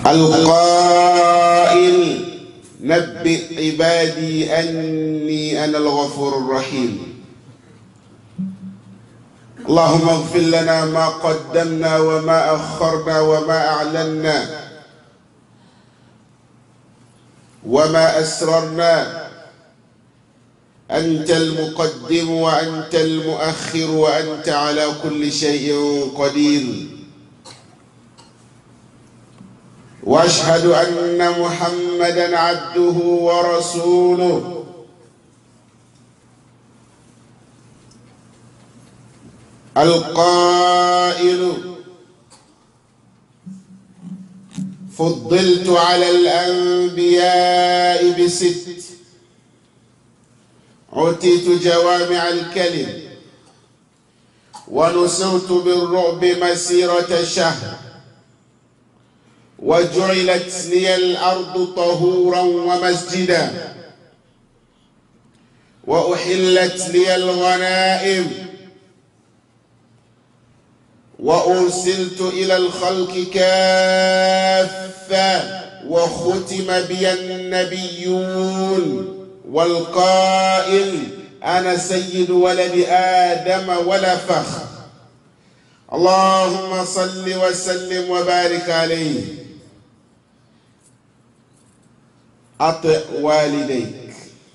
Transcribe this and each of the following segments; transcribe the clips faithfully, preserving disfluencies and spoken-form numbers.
القائل نبئ عبادي أني أنا الغفور الرحيم. اللهم اغفر لنا ما قدمنا وما أخرنا وما أعلنا وما أسررنا. أنت المقدم وأنت المؤخر وأنت على كل شيء قدير. وأشهد أن محمدًا عبده ورسوله القائل فضلت على الأنبياء بست عتيت جوامع الكلم ونصرت بالرعب مسيرة شهر وجعلت لي الأرض طهورا ومسجدا وأحلت لي الغنائم وأرسلت إلى الخلق كافة وختم بي النبيون والقائل أنا سيد ولد آدم ولا فخر. اللهم صل وسلم وبارك عليه. أطع والديك.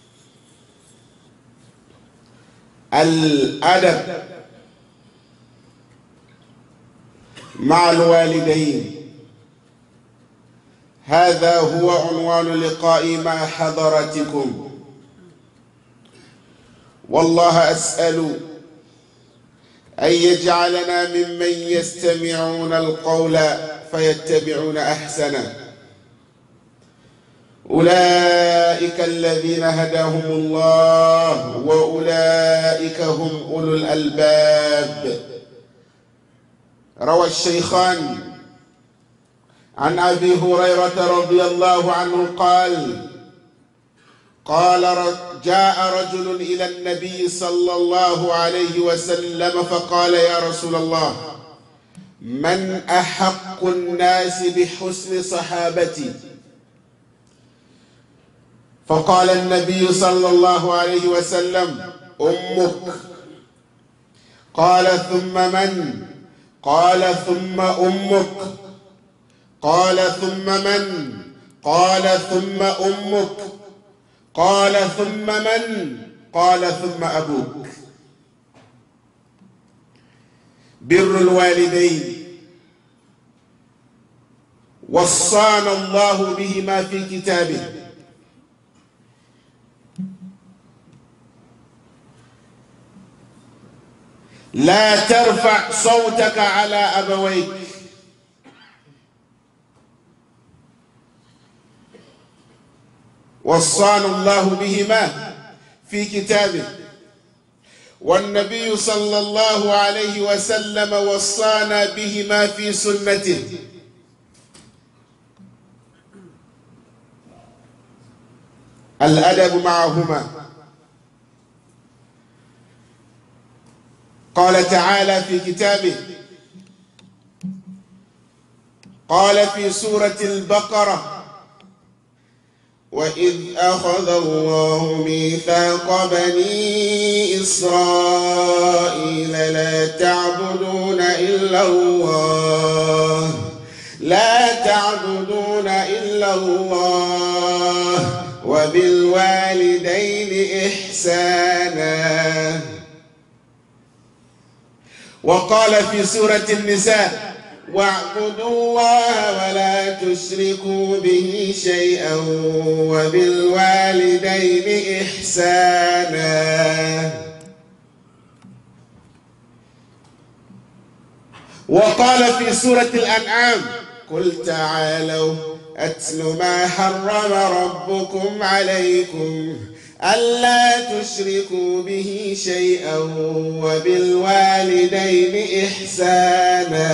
الأدب مع الوالدين هذا هو عنوان لقائي مع حضراتكم. والله أسأل أن يجعلنا ممن يستمعون القول فيتبعون أحسنه. أولئك الذين هداهم الله وأولئك هم أولو الألباب. روى الشيخان عن أبي هريرة رضي الله عنه قال قال جاء رجل إلى النبي صلى الله عليه وسلم فقال يا رسول الله من أحق الناس بحسن صحابتي؟ فقال النبي صلى الله عليه وسلم أمك. قال ثم من؟ قال ثم أمك. قال ثم من؟ قال ثم أمك. قال ثم من؟ قال ثم أبوك. بر الوالدين وصانا الله بهما في كتابه. لا ترفع صوتك على أبويك. وصانا الله بهما في كتابه، والنبي صلى الله عليه وسلم وصانا بهما في سنته. الأدب معهما. قال تعالى في كتابه، قال في سورة البقرة وإذ أخذ الله ميثاق بني إسرائيل لا تعبدون إلا الله لا تعبدون إلا الله وبالوالدين إحسانا. وقال في سورة النساء واعبدوا الله ولا تشركوا به شيئا وبالوالدين إحسانا. وقال في سورة الأنعام قل تعالوا أتل ما حرم ربكم عليكم ألا تشركوا به شيئا وبالوالدين إحسانا.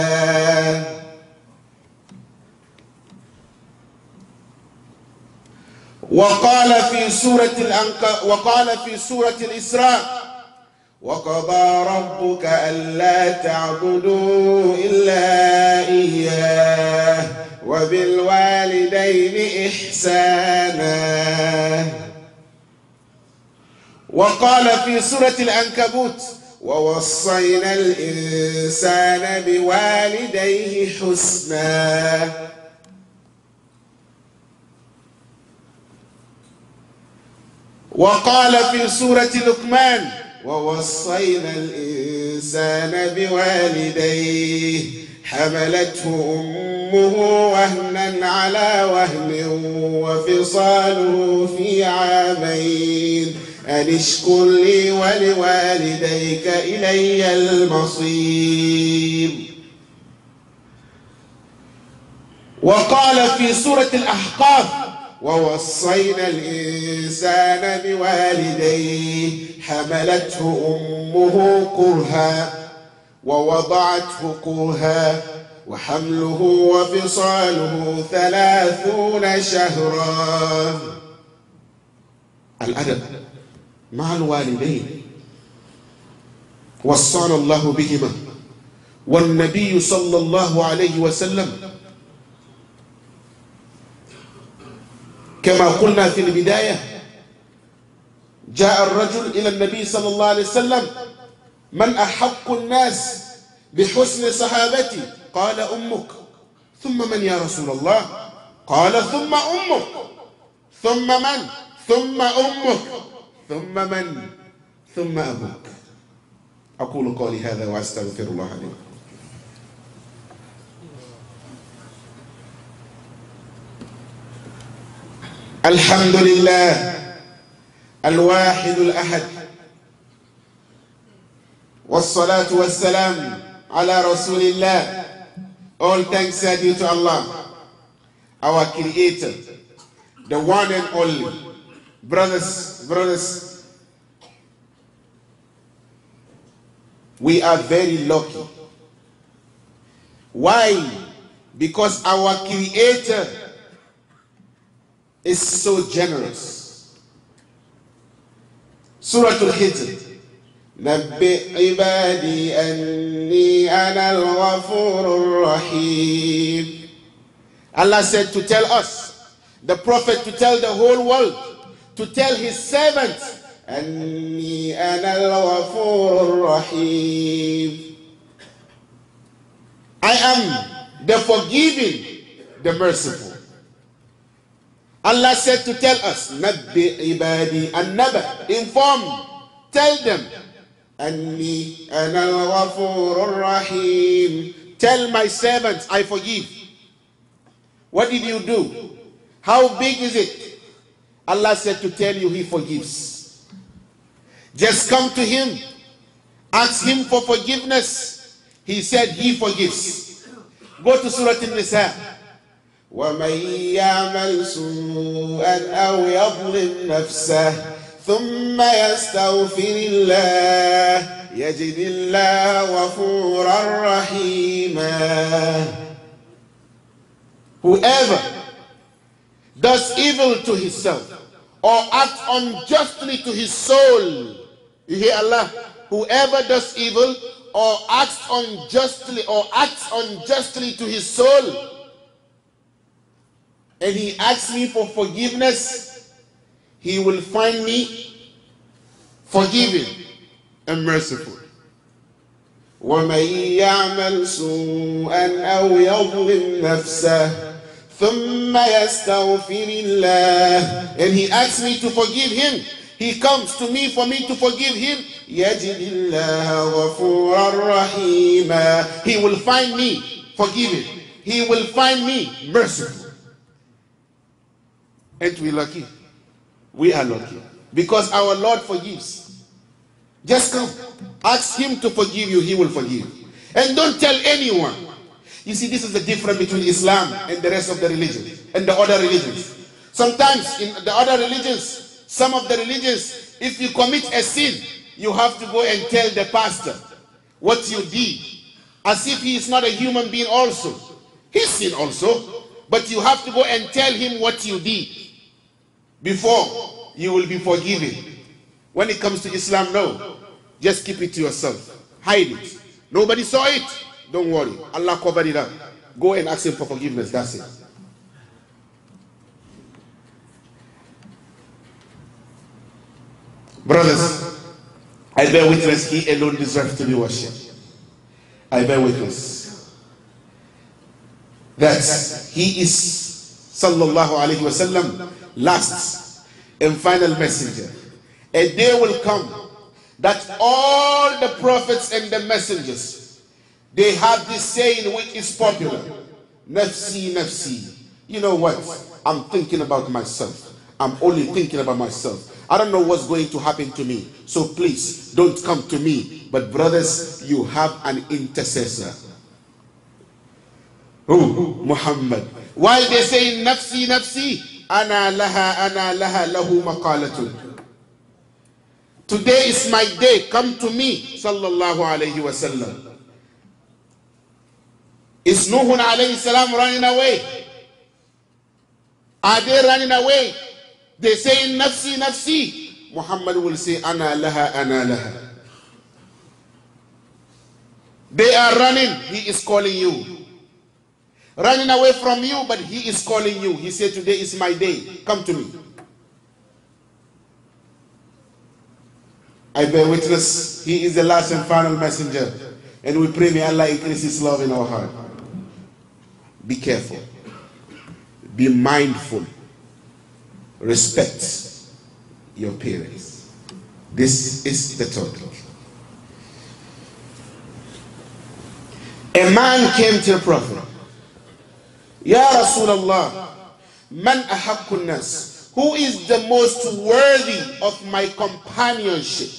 وقال في سورة الأنك وقال في سورة الإسراء وقضى ربك ألا تعبدوا إلا إياه وبالوالدين إحسانا. وقال في سورة العنكبوت ووصينا الإنسان بوالديه حسنا. وقال في سورة لقمان ووصينا الإنسان بوالديه حملته أمه وهنا على وهن وفصاله في عامين أن اشكر لي ولوالديك إلي المصير. وقال في سورة الأحقاف ووصينا الإنسان بوالديه حملته أمه كرها ووضعته كرها وحمله وفصاله ثلاثون شهرا. الأدب مع الوالدين وصانا الله بهما، والنبي صلى الله عليه وسلم كما قلنا في البداية جاء الرجل إلى النبي صلى الله عليه وسلم: من أحق الناس بحسن صحابتي؟ قال أمك. ثم من يا رسول الله؟ قال ثم أمك. ثم من؟ ثم أمك. ثم من؟ ثم أبوك. أقول قولي هذا وأستغفر الله لي. الحمد لله الواحد الأحد، والصلاة والسلام على رسول الله. All thanks are due to Allah, our Creator, the one and only. Brothers, brothers, we are very lucky. Why? Because our Creator is so generous. Surah Al-Hijr: نبئ عبادي أني أنا الغفور الرحيم. Allah said to tell us, the Prophet to tell the whole world, to tell his servants, أني أنا الغفور الرحيم. I am the forgiving, the merciful. Allah said to tell us, نبئ عبادي, النبأ, inform, tell them, أني أنا الغفور الرحيم. Tell my servants, I forgive. What did you do? How big is it? Allah said to tell you he forgives. Just come to him, ask him for forgiveness. He said he forgives. Go to Surah An-Nisa. وَمَنْ يَعْمَلْ سُوءًا أَوْ يَظْلِمْ نَفْسَهُ ثُمَّ يَسْتَغْفِرِ اللَّهَ يَجِدِ اللَّهَ غَفُورًا رَحِيمًا. Whoever does evil to himself or acts unjustly to his soul, you hear Allah? Whoever does evil or acts unjustly or acts unjustly to his soul, and he asks me for forgiveness, he will find me forgiving and merciful. وَمَنْ يَعْمَلْ سُوءًا أَوْ يَظْلِمْ نَفْسَهُ ثُمَّ يَسْتَغْفِرِ اللَّهَ, and he asks me to forgive him, he comes to me for me to forgive him, يَجِدِ اللَّهَ غَفُورًا رَحِيمًا, he will find me forgiving, he will find me merciful. Ain't we lucky? We are lucky because our Lord forgives. Just come, ask him to forgive you, he will forgive. And don't tell anyone. You see, this is the difference between Islam and the rest of the religions and the other religions. Sometimes in the other religions, some of the religions, if you commit a sin, you have to go and tell the pastor what you did, as if he is not a human being also. He sinned also, but you have to go and tell him what you did before you will be forgiven. When it comes to Islam, no. Just keep it to yourself. Hide it. Nobody saw it. Don't worry. Allah covered it up. Go and ask him for forgiveness. That's it. Brothers, I bear witness he alone deserves to be worshipped. I bear witness that he is sallallahu alayhi wasallam last and final messenger. A day will come that all the prophets and the messengers, they have this saying which is popular. Nafsi, nafsi. You know what? I'm thinking about myself. I'm only thinking about myself. I don't know what's going to happen to me. So please, don't come to me. But brothers, you have an intercessor. Who? Muhammad. While they say nafsi, nafsi, ana laha, ana laha, lahu maqalatun. Today is my day. Come to me, sallallahu alayhi wa sallam. Is Nuh alayhi salam running away? Are they running away? They say nafsi, nafsi. Muhammad will say ana laha, ana laha. They are running. He is calling you. Running away from you, but he is calling you. He said today is my day. Come to me. I bear witness, he is the last and final messenger. And we pray may Allah increase his love in our heart. Be careful. Be mindful. Respect your parents. This is the total. A man came to the Prophet. Ya Rasulullah, man ahaqqun nas. Who is the most worthy of my companionship?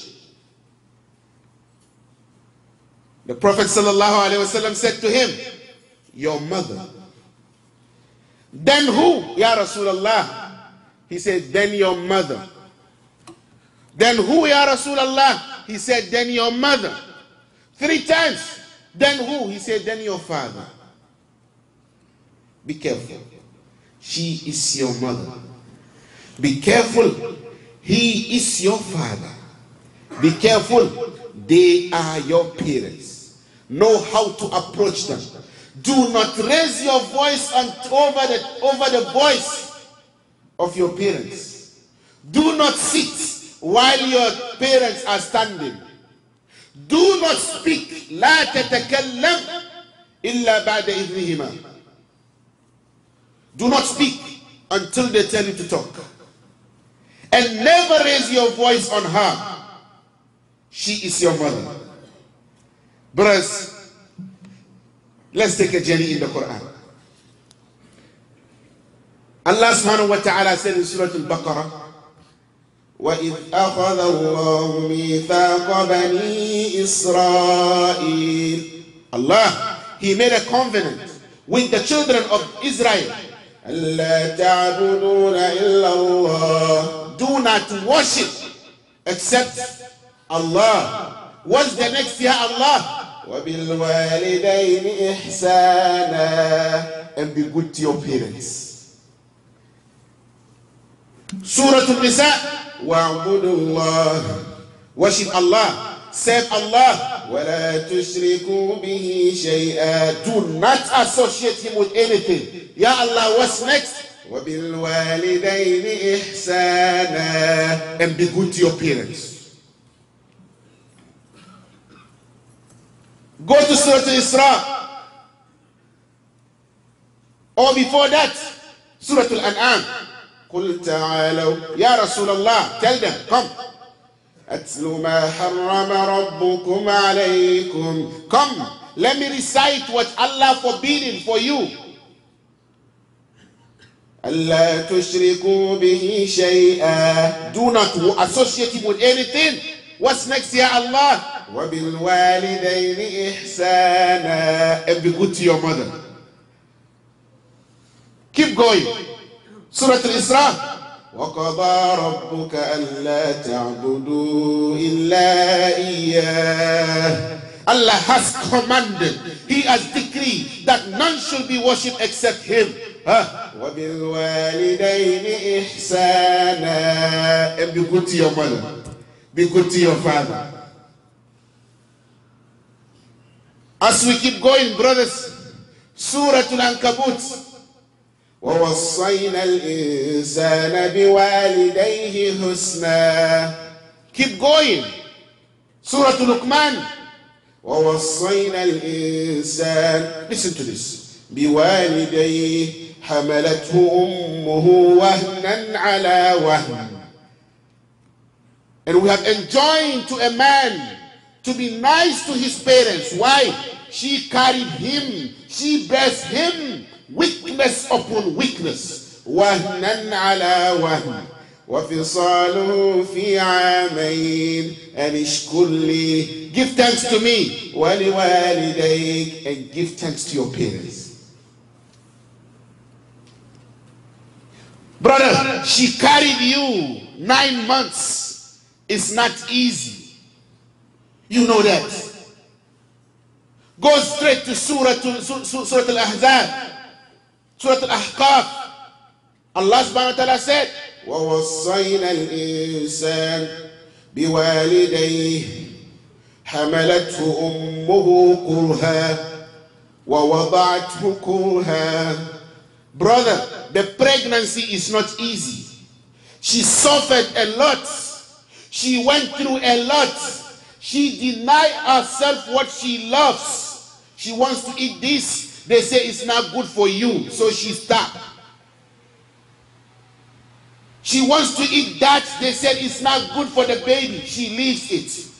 The Prophet sallallahu alaihi wasallam said to him, your mother. Then who? Ya Rasulullah. He said, then your mother. Then who? Ya Rasulullah. He said, then your mother. Three times. Then who? He said, then your father. Be careful. She is your mother. Be careful. He is your father. Be careful. They are your parents. Know how to approach them. Do not raise your voice on, over, the, over the voice of your parents. Do not sit while your parents are standing. Do not speak. لا تتكلم إلا بعد إذنهما. Do not speak until they tell you to talk. And never raise your voice on her. She is your mother. Brothers, let's take a journey in the Quran. Allah subhanahu wa ta'ala said in Surah Al-Baqarah, وَإِذْ أَخَذَ اللَّهُ مِيثَاقَ بَنِي إِسْرَائِيلَ. Allah, He made a covenant with the children of Israel. أَلَّا تَعْبُدُونَ إِلَّا اللَّهِ. Do not worship except Allah. What's the next year? Allah. وَبِالْوَالِدَيْنِ إِحْسَانًا. And be good to your parents. Surah Al-Nisa. وَاعْبُدُوا اللَّهِ. Worship Allah. Serve Allah. وَلَا تُشْرِكُوا بِهِ شَيْئًا. Do not associate Him with anything. Ya Allah, what's next? وَبِالْوَالِدَيْنِ إِحْسَانًا. And be good to your parents. Go to Surah Al-Isra. Or before that, Surah Al-An'am. قُلْ تَعَالَوْا. Ya Rasulullah, tell them, come. أَتْلُ مَا حَرَّمَ رَبُّكُمْ عَلَيْكُمْ. Come, let me recite what Allah forbidden for you. أَلَّا تُشْرِكُوا بِهِ شَيْئًا. Do not associate Him with anything. What's next, Ya Allah? وَبِالْوَالِدَيْنِ إِحْسَانًا. And be good to your mother. Keep going. Surah Al-Isra. وَقَضَى رَبُّكَ أَلَّا تَعْبُدُوا إِلَّا إِيَّاهُ. Allah has commanded, He has decreed that none should be worshipped except Him. Huh? وَبِالْوَالِدَيْنِ إِحْسَانًا. And be good to your mother. Be good to your father. As we keep going, brothers, Surah Al-Ankabut. وَوَصَّيْنَا الْإِنسَانَ بِوَالِدَيْهِ حُسْنًا. Keep going. Surah Luqman. وَوَصَّيْنَا الْإِنسَانَ. Listen to this. بِوَالِدَيْهِ حَمَلَتْهُ أُمُّهُ وَهْنًا عَلَى وَهْنٍ. And we have enjoined to a man to be nice to his parents. Why? She carried him. She bears him weakness upon weakness. وَهْنًا عَلَى وَهْنٍ. وَفِصَالُهُ فِي عَامَيْنِ أَنِ اشْكُرْ لِي. Give thanks to me. وَلِوَالِدَيْكَ. And give thanks to your parents. Brother, she carried you nine months. It's not easy. You know that. Go straight to Surah, to, Surah Al-Ahzab, Surah Al-Ahqaf. Allah subhanahu wa ta'ala said, وَوَصَّيْنَا الْإِنسَانَ بِوَالِدَيْهِ حَمَلَتْهُ أُمُّهُ كُرْهًا وَوَضَعَتْهُ كُرْهًا. Brother, the pregnancy is not easy. She suffered a lot. She went through a lot. She denied herself what she loves. She wants to eat this. They say it's not good for you, so she stopped. She wants to eat that. They said it's not good for the baby. She leaves it.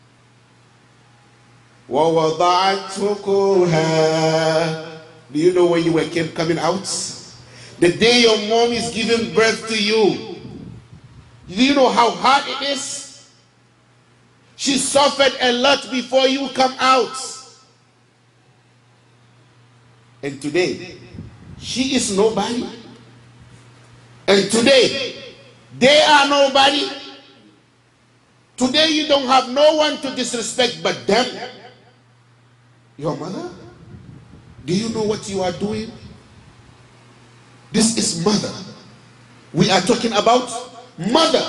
وَوَضَعَتْهُ كُرْهًا. Do you know when you were coming out? The day your mom is giving birth to you. Do you know how hard it is? She suffered a lot before you come out. And today, she is nobody. And today, they are nobody. Today you don't have no one to disrespect but them. Your mother? Do you know what you are doing? This is mother. We are talking about mother.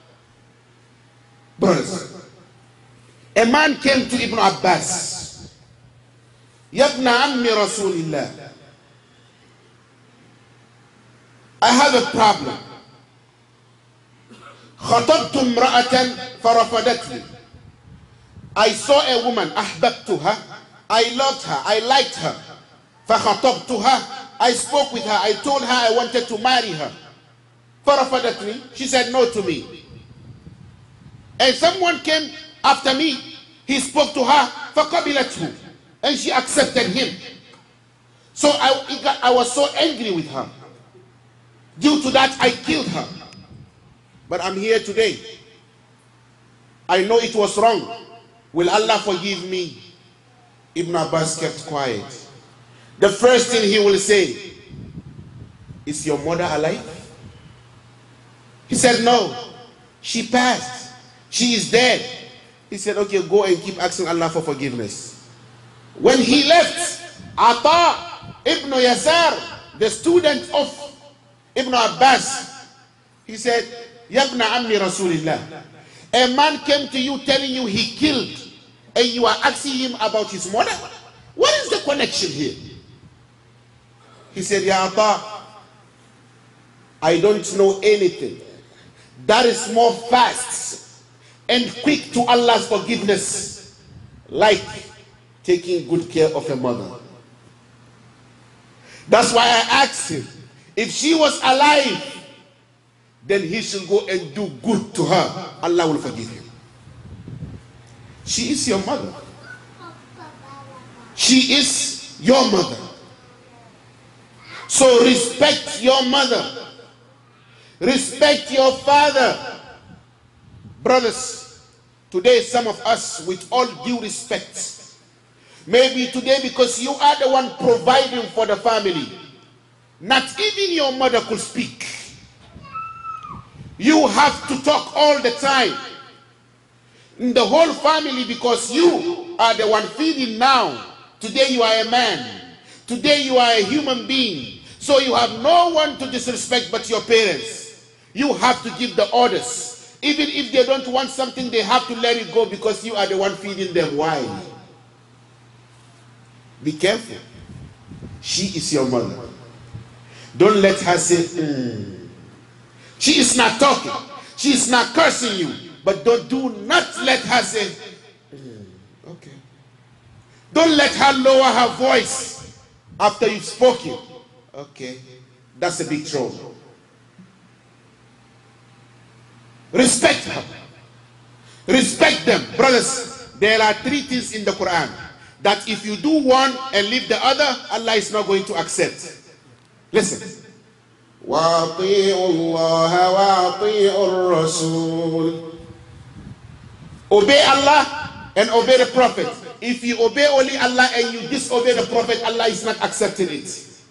Brothers, a man came to Ibn Abbas. Yabna ammi Rasulillah, I have a problem. خطبت امرأة فرفضتني. I saw a woman, أحببتها, I loved her, I liked her. فخطبتها, I spoke with her, I told her I wanted to marry her. فرفضتني, she said no to me. And someone came after me, he spoke to her, فقبلته, and she accepted him. So I, I was so angry with her. Due to that, I killed her. But I'm here today. I know it was wrong. Will Allah forgive me? Ibn Abbas kept quiet. The first thing he will say, is your mother alive? He said, no. She passed. She is dead. He said, okay, go and keep asking Allah for forgiveness. When he left, Ata Ibn Yasar, the student of Ibn Abbas, he said, Yabna ammi Rasulillah, a man came to you telling you he killed, and you are asking him about his mother? What is the connection here? He said, Ya Ata, I don't know anything that is more fast and quick to Allah's forgiveness like taking good care of a mother. That's why I asked him, if she was alive, then he should go and do good to her. Allah will forgive him. She is your mother. She is your mother. So respect your mother. Respect your father. Brothers, today some of us, with all due respect, maybe today because you are the one providing for the family, not even your mother could speak. You have to talk all the time. In the whole family, because you are the one feeding now. Today you are a man. Today you are a human being. So you have no one to disrespect but your parents. You have to give the orders. Even if they don't want something, they have to let it go because you are the one feeding them. Why? Be careful. She is your mother. Don't let her say, mm. She is not talking. She is not cursing you. but don't do not let her say, mm, okay. Don't let her lower her voice after you've spoken. Okay, that's a big trouble. Respect her. Respect them. Brothers, there are three things in the Quran that if you do one and leave the other, Allah is not going to accept. Listen. وَأَطِيعُوا اللَّهَ وَأَطِيعُوا الرَّسُولَ. Obey Allah and obey the Prophet. If you obey only Allah and you disobey the Prophet, Allah is not accepting it.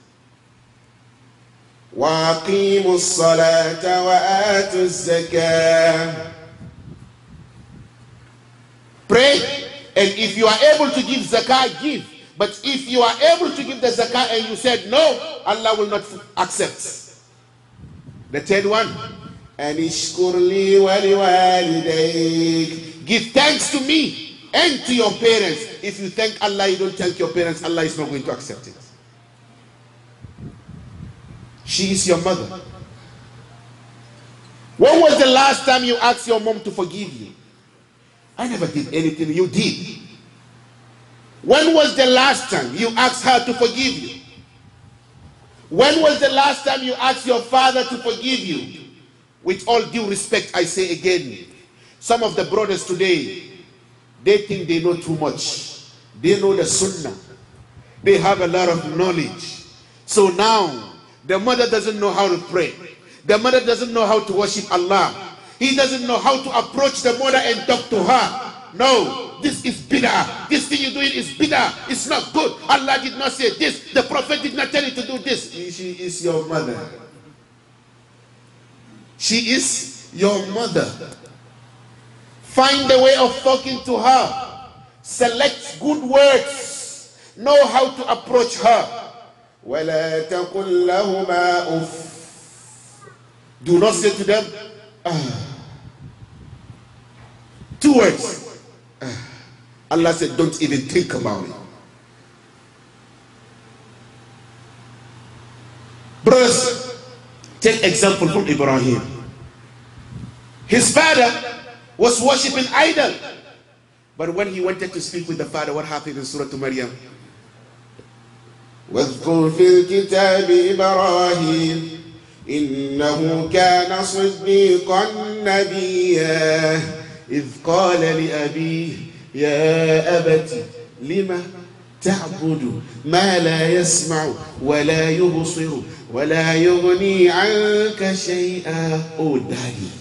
وَأَقِيمُوا الصَّلَاةَ وَآتُوا الزَّكَاةَ. Pray, and if you are able to give zakah, give. But if you are able to give the zakah and you said no, Allah will not accept. The third one, أَنِشْكُرْ لِي وَلِوَالِدَيْكَ. Give thanks to me and to your parents. If you thank Allah, you don't thank your parents, Allah is not going to accept it. She is your mother. When was the last time you asked your mom to forgive you? I never did anything. You did. When was the last time you asked her to forgive you? When was the last time you asked your father to forgive you? With all due respect, I say again, some of the brothers today, they think they know too much. They know the sunnah. They have a lot of knowledge. So now, the mother doesn't know how to pray. The mother doesn't know how to worship Allah. He doesn't know how to approach the mother and talk to her. No, this is bid'ah. This thing you're doing is bid'ah. It's not good. Allah did not say this. The Prophet did not tell you to do this. She is your mother. She is your mother. Find a way of talking to her. Select good words. Know how to approach her. وَلَا تَقُلْ لَهُمَا أُفٍّ. Do not say to them, ah. Two words. Ah. Allah said, don't even think about it. Brothers, take example from Ibrahim. His father was worshipping idol. But when he wanted to speak with the father, what happened in Surah Maryam? واذكر في الكتاب إبراهيم إنه كان صديقا نبيا إذ قال لأبيه يا أبت لم تعبد ما لا يسمع ولا يبصر ولا يغني عنك شيئا. Oh daddy.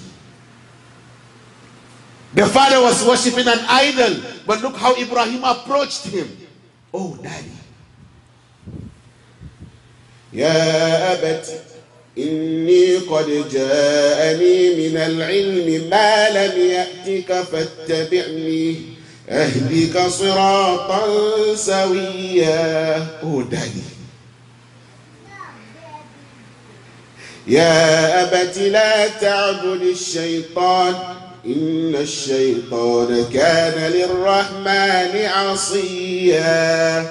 The father was worshipping an idol, but look how Ibrahim approached him. Oh daddy. يا أبت إني قد جاءني من العلم ما لم يأتك فاتبعني أهدك صراطا سويا. Oh daddy. يا أبت لا تعبد الشيطان إن الشيطان كان للرحمن عصيا.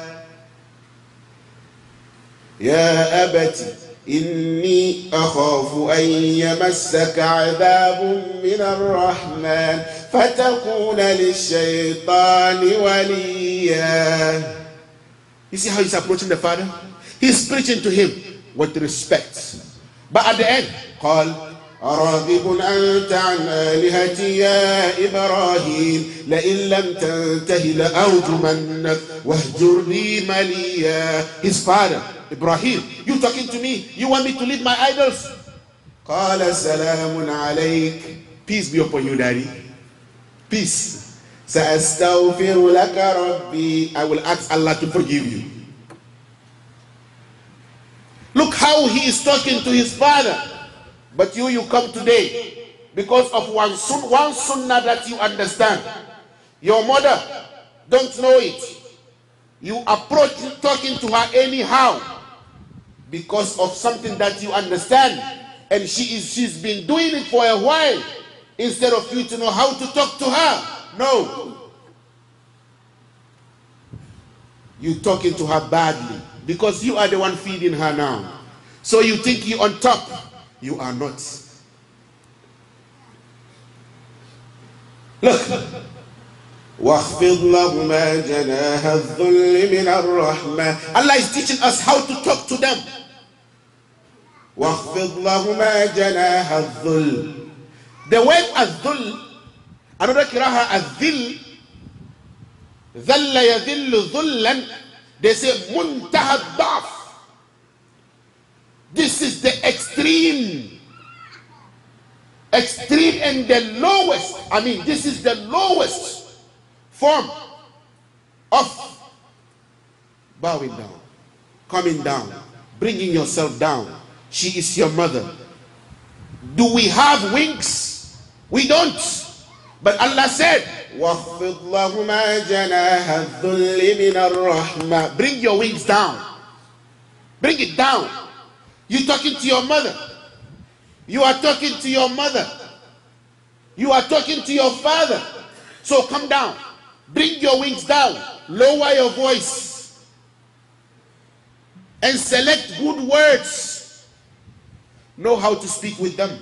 يا أبت إني أخاف أن يمسك عذاب من الرحمن فتكون للشيطان وليا. You see how he's approaching the father? He's preaching to him with respect. But at the end, قال أراغب أنت عن آلهتي يا إبراهيم لئن لم تنته لأرجمنك واهجرني مليا. His father, Ibrahim, you talking to me? You want me to leave my idols? قال سلام عليك. Peace be upon you, daddy. Peace. سأستغفر لك ربي. I will ask Allah to forgive you. Look how he is talking to his father. But you, you come today because of one, sun, one sunnah that you understand. Your mother don't know it. You approach talking to her anyhow because of something that you understand. And she is, she's been doing it for a while instead of you to know how to talk to her. No. You talking to her badly because you are the one feeding her now. So you think you're on top. You are not. Look. وَاخْفِضْ لَهُمَا جَنَاحَ الذُّلِّ مِنَ الرَّحْمَةِ. Allah is teaching us how to talk to them. وَاخْفِضْ لَهُمَا جَنَاحَ الذُّلِّ. The word الذُّلِّ, another kiraha الذِّلِّ, ذَلَّ يَذِلُّ ذُلًّا, they say منتهى الضعف. This is the extreme, extreme and the lowest. I mean, this is the lowest form of bowing down, coming down, bringing yourself down. She is your mother. Do we have wings? We don't. But Allah said, وَاخْفِضْ لَهُمَا جَنَاحَ الذُّلِّ مِنَ الرَّحْمَةِ. Bring your wings down. Bring it down. You're talking to your mother. You are talking to your mother. You are talking to your father. So come down. Bring your wings down. Lower your voice. And select good words. Know how to speak with them.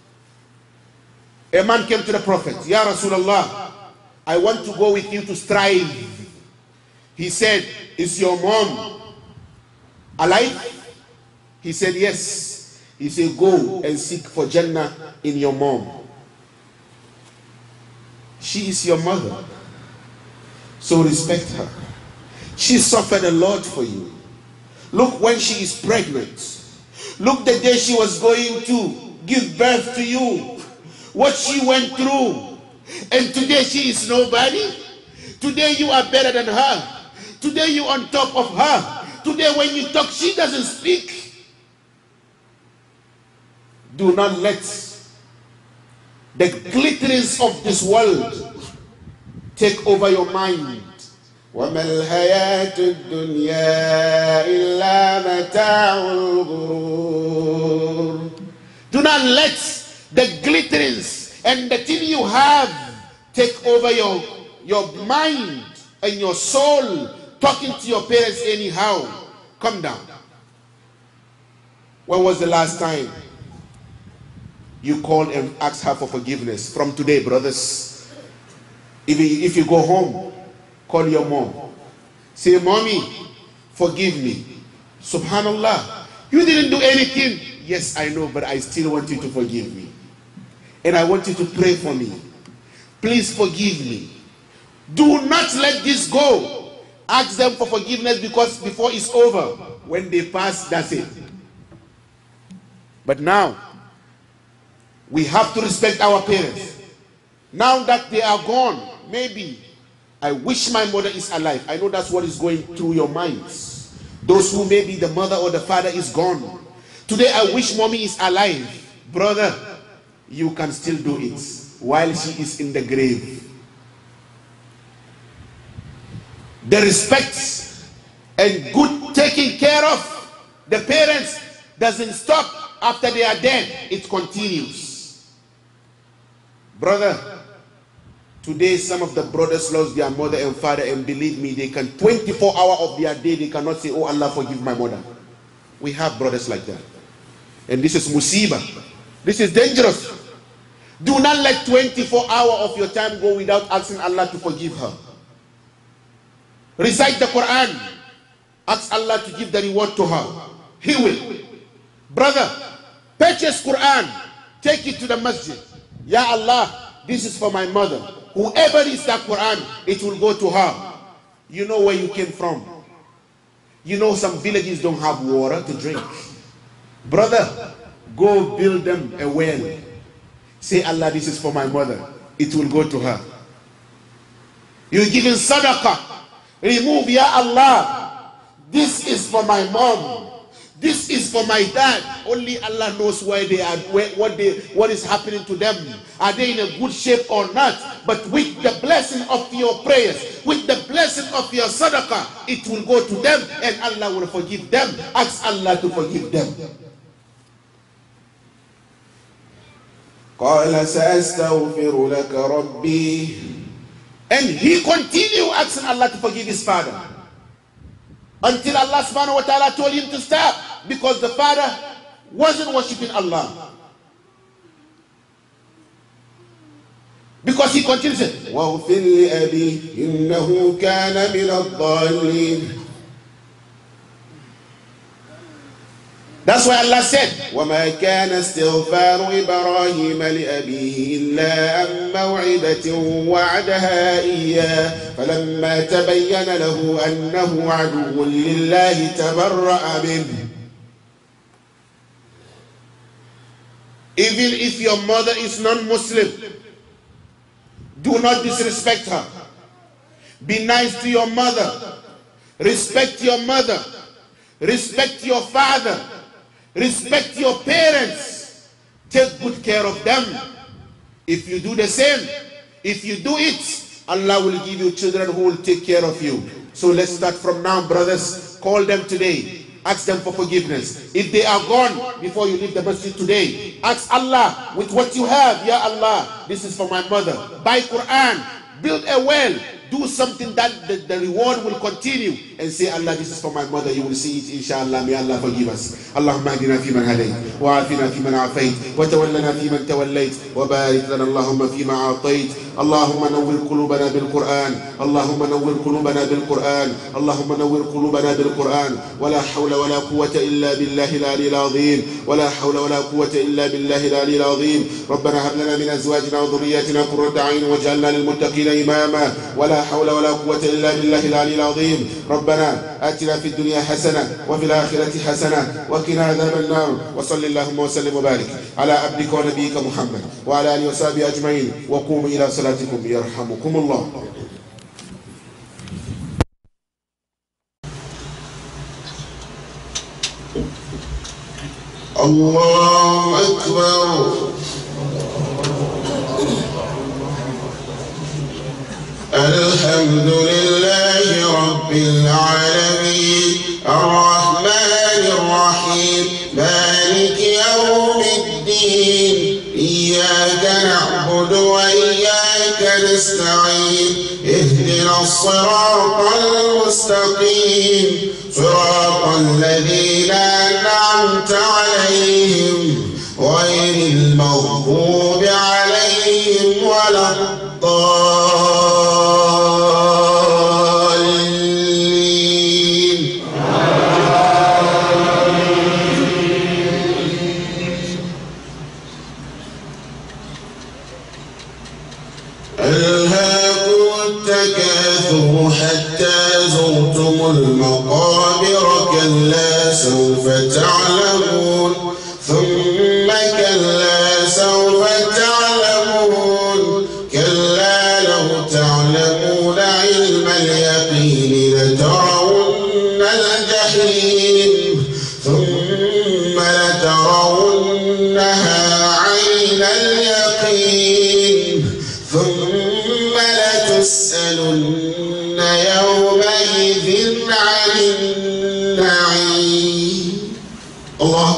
A man came to the Prophet. Ya Rasulullah, I want to go with you to strive. He said, is your mom alive? He said, yes. He said, go and seek for Jannah in your mom. She is your mother. So respect her. She suffered a lot for you. Look when she is pregnant. Look the day she was going to give birth to you. What she went through. And today she is nobody. Today you are better than her. Today you on top of her. Today when you talk, she doesn't speak. Do not let the glitterings of this world take over your mind. وَمَا الْحَيَاةُ الدُّنْيَا إِلَّا مَتَاعُ الْغُرُورِ. Do not let the glitterings and the thing you have take over your, your mind and your soul, talking to your parents anyhow. Come down. When was the last time you called and asked her for forgiveness? From today, brothers, if you, if you go home, call your mom. Say, mommy, forgive me. Subhanallah, you didn't do anything. Yes, I know, but I still want you to forgive me. And I want you to pray for me. Please forgive me. Do not let this go. Ask them for forgiveness, because before it's over, when they pass, that's it. But now, we have to respect our parents. Now that they are gone, maybe I wish my mother is alive. I know that's what is going through your minds. Those who maybe the mother or the father is gone. Today I wish mommy is alive. Brother, you can still do it while she is in the grave. The respect and good taking care of the parents doesn't stop after they are dead. It continues. Brother, today some of the brothers lost their mother and father, and believe me, they can twenty-four hours of their day, they cannot say, oh Allah, forgive my mother. We have brothers like that. And this is musibah. This is dangerous. Do not let twenty-four hours of your time go without asking Allah to forgive her. Recite the Quran. Ask Allah to give the reward to her. He will. Brother, purchase Quran. Take it to the masjid. Ya Allah, this is for my mother. Whoever reads that Quran, it will go to her. You know where you came from. You know some villages don't have water to drink. Brother, go build them a well. Say, Allah, this is for my mother. It will go to her. You're giving sadaqah. Remove, Ya Allah, this is for my mom. This is for my dad. Only Allah knows where they are, where, what, they, what is happening to them. Are they in a good shape or not? But with the blessing of your prayers, with the blessing of your sadaqah, it will go to them and Allah will forgive them. Ask Allah to forgive them. قال سأستغفر لك ربي. And he continued asking Allah to forgive his father. Until Allah subhanahu wa ta'ala told him to stop. Because the father wasn't worshipping Allah. Because he continues to say, وَاغْفِرْ لِأَبِي إِنَّهُ كَانَ مِنَ الضَّالِّينَ. That's why Allah said, وَمَا كَانَ اسْتِغْفَارُ إِبْرَاهِيمَ لِأَبِيهِ إِلَّا عَن مَّوْعِدَةٍ وَعَدَهَا إِيَّاهُ فَلَمَّا تَبَيَّنَ لَهُ أَنَّهُ عَدُوٌّ لِّلَّهِ تَبَرَّأَ مِنْهُ. Even if your mother is non-Muslim, do not disrespect her. Be nice to your mother. Respect your mother. Respect your father. Respect your parents. Take good care of them. If you do the same, if you do it, Allah will give you children who will take care of you. So let's start from now, brothers. Call them today. Ask them for forgiveness. If they are gone before you leave the masjid today, ask Allah with what you have. Ya Allah, this is for my mother. Buy Quran. Build a well. Do something that the, the reward will continue, and say, Allah, this is for my mother. You will see it, inshallah. May Allah forgive us. Allahumma ahdina fi man hadayt, wa afina fi man afayt, wa tawallana fi man tawallayt, wa barik lana Allahumma fi ma atayt. Allahumma nawwir qulubana bil Quran. Allahumma nawwir qulubana bil Quran. Allahumma nawwir qulubana bil Quran. Wa la hawla wa la quwwata illa billahi al-ali al-azim. Wa la hawla wa la quwwata illa billahi al-ali al-azim. ربنا هب لنا من ازواجنا وذرياتنا قرة اعين واجعلنا للمتقين اماما. ولا حول ولا قوة إلا بالله العلي العظيم. ربنا آتنا في الدنيا حسنة وفي الآخرة حسنة وقنا عذاب النار. وصل اللهم وسلم وبارك على عبدك ونبيك محمد وعلى آله وصحبه أجمعين. وقوموا إلى صلاتكم يرحمكم الله. الله أكبر. الحمد لله رب العالمين الرحمن الرحيم مالك يوم الدين إياك نعبد وإياك نستعين اهدنا الصراط المستقيم صراط الذين أنعمت عليهم غير المغضوب عليهم ولا الضالين. ألهاكم التكاثر حتى زرتم المقابر كلا سوف تعلمون ثم كلا سوف تعلمون كلا لو تعلمون علم اليقين لترون الجحيم ثم لترونها عين اليقين ثم لتسألن يومئذ عن النعيم. الله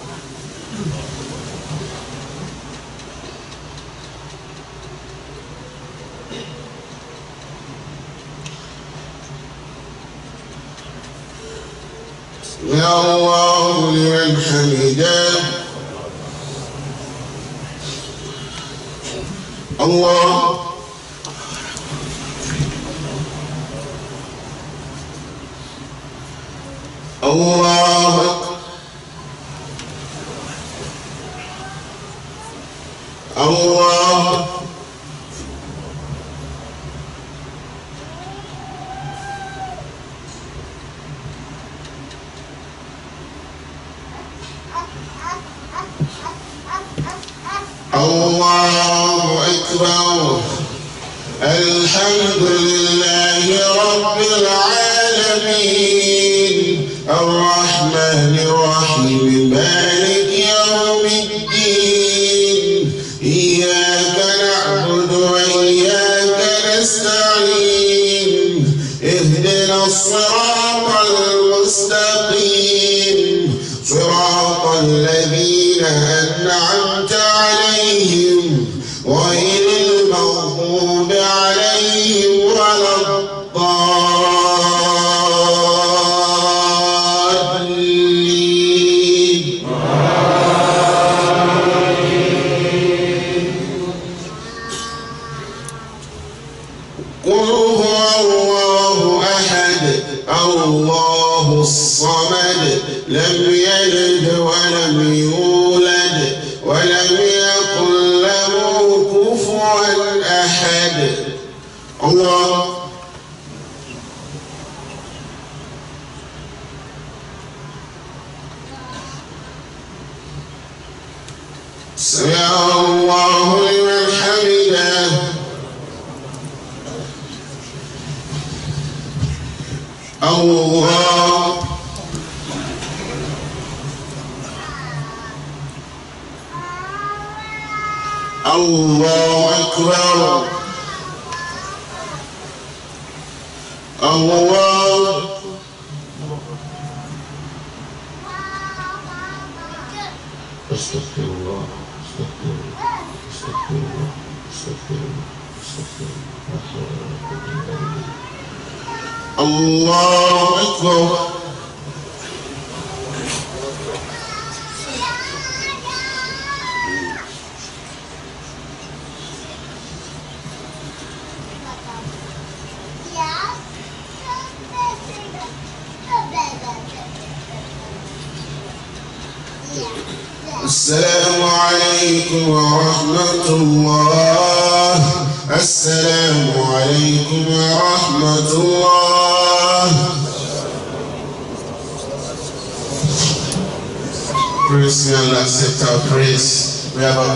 يا الله لمن حمده. الله الله الله الله أكبر. الحمد لله رب العالمين الرحمن الرحيم مالك يوم الدين إياك نعبد وإياك نستعين اهدنا الصراط المستقيم صراط الذين أنعمت عليهم غير المغضوب عليهم ولا الضالين. لم يلد ولم يولد ولم يكن له كفوا أحد. الله سمع الله لمن حمده. الله الله أكبر. الله استغفر الله استغفر الله استغفر الله استغفر الله استغفر الله. الله أكبر. السلام عليكم ورحمة الله. السلام عليكم ورحمة الله. Praise God, accept our praise. We have a